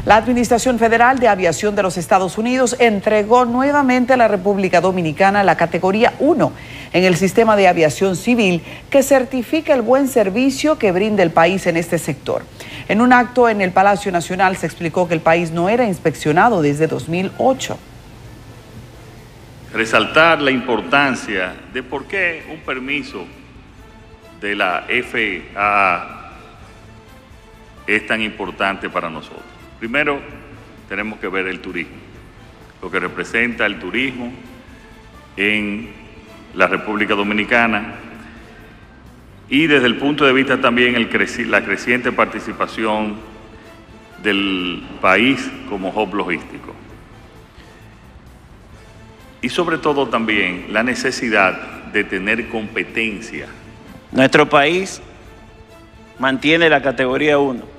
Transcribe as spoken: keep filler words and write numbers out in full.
La Administración Federal de Aviación de los Estados Unidos entregó nuevamente a la República Dominicana la categoría uno en el sistema de aviación civil que certifica el buen servicio que brinda el país en este sector. En un acto en el Palacio Nacional se explicó que el país no era inspeccionado desde dos mil ocho. Resaltar la importancia de por qué un permiso de la F A A es tan importante para nosotros. Primero, tenemos que ver el turismo, lo que representa el turismo en la República Dominicana y desde el punto de vista también el creci- la creciente participación del país como hub logístico. Y sobre todo también la necesidad de tener competencia. Nuestro país mantiene la categoría uno.